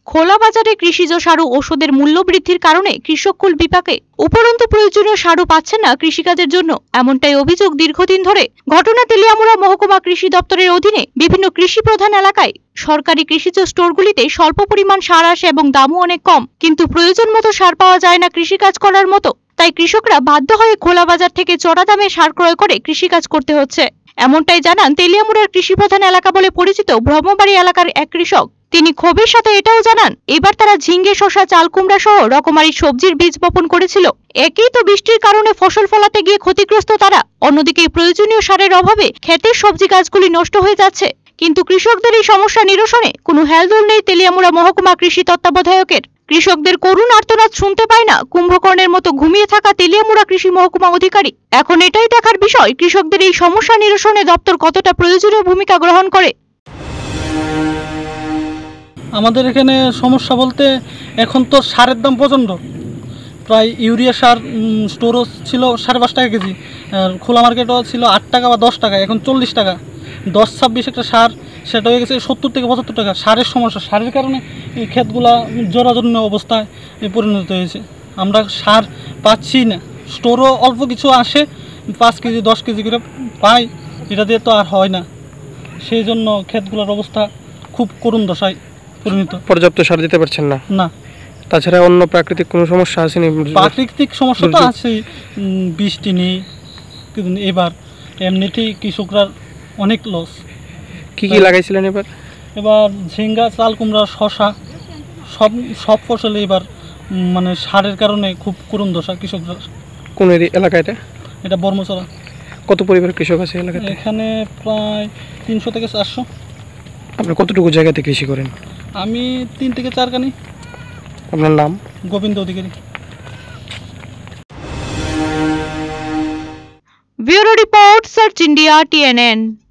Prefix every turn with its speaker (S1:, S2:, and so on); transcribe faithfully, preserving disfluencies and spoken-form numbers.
S1: খোলা বাজারে কৃষিজ সার ও ওষুধের মূল্য বৃদ্ধির কারণে কৃষককুল বিপাকে। উপরন্তু প্রয়োজনীয় সারও পাচ্ছেন না কৃষিকাজের জন্য, এমনটাই অভিযোগ দীর্ঘদিন ধরে। ঘটনা তেলিয়ামুড়া মহকুমা কৃষি দপ্তরের অধীনে বিভিন্ন কৃষি প্রধান এলাকায় সরকারি কৃষিজ স্টোরগুলিতে স্বল্প পরিমাণ সার আসে এবং দামও অনেক কম, কিন্তু প্রয়োজন মতো সার পাওয়া যায় না কৃষিকাজ করার মতো। তাই কৃষকরা বাধ্য হয়ে খোলা বাজার থেকে চড়া দামে সার ক্রয় করে কৃষিকাজ করতে হচ্ছে, এমনটাই জানান তেলিয়ামুড়ার কৃষি প্রধান এলাকা বলে পরিচিত ব্রহ্মবাড়ি এলাকার এক কৃষক। তিনি ক্ষোভের সাথে এটাও জানান, এবার তারা ঝিঙ্গে, শসা, চাল কুমড়া সহ রকমারি সবজির বীজ বপন করেছিল। একই তো বৃষ্টির কারণে ফসল ফলাতে গিয়ে ক্ষতিগ্রস্ত তারা। অন্যদিকে প্রয়োজনীয় সারের অভাবে ক্ষেতের সবজি গাছগুলি নষ্ট হয়ে যাচ্ছে, কিন্তু কৃষকদের এই সমস্যা নিরসনে কোনো হেলদোল নেই তেলিয়ামুড়া মহকুমা কৃষি তত্ত্বাবধায়কের। কৃষকদের করুণ আর্তনাদ শুনতে পায় না কুম্ভকর্ণের মতো ঘুমিয়ে থাকা তেলিয়ামুড়া কৃষি মহকুমা অধিকারী। এখন এটাই দেখার বিষয় কৃষকদের এই সমস্যা নিরসনে দপ্তর কতটা প্রয়োজনীয় ভূমিকা গ্রহণ করে।
S2: আমাদের এখানে সমস্যা বলতে এখন তো সারের দাম প্রচণ্ড। প্রায় ইউরিয়া সার স্টোরও ছিল সাড়ে পাঁচ টাকা কেজি, আর খোলা মার্কেটও ছিল আট টাকা বা দশ টাকা, এখন চল্লিশ টাকা। দশ ছাব্বিশ একটা সার সেটা হয়ে গেছে সত্তর থেকে পঁচাত্তর টাকা। সারের সমস্যা, সারের কারণে এই ক্ষেতগুলা জরাজীর্ণ অবস্থায় পরিণত হয়েছে। আমরা সার পাচ্ছি না, স্টোরও অল্প কিছু আসে, পাঁচ কেজি দশ কেজি করে পাই, এটা দিয়ে তো আর হয় না। সেই জন্য ক্ষেতগুলোর অবস্থা খুব করুণ দশায় পরিণত।
S3: পর্যাপ্ত সার দিতে পারছেন না?
S2: না।
S3: তাছাড়া অন্য প্রাকৃতিক কোনো সমস্যা আসেনি?
S2: প্রাকৃতিক সমস্যা তো আছেই, বৃষ্টি নেই, কিন্তু এবার এমনিতেই কৃষকরা অনেক লস।
S3: কি কি লাগাইছিলেন এবার?
S2: এবার ঝিঙ্গা, চাল কুমড়া, শসা, সব সব ফসলে এবার মানে সারের কারণে খুব করুণ দশা কৃষকরা।
S3: কোন এলাকা এটা?
S2: এটা বর্মচরা।
S3: কত পরিবার কৃষক আছে এলাকাতে?
S2: এখানে প্রায় তিনশো থেকে চারশো।
S3: আপনি কতটুকু জায়গাতে কৃষি করেন?
S2: আমি তিন থেকে চার কানি।
S3: আপনার নাম?
S2: Gobinda Adhikari.
S1: Bureau report, search India, T N N.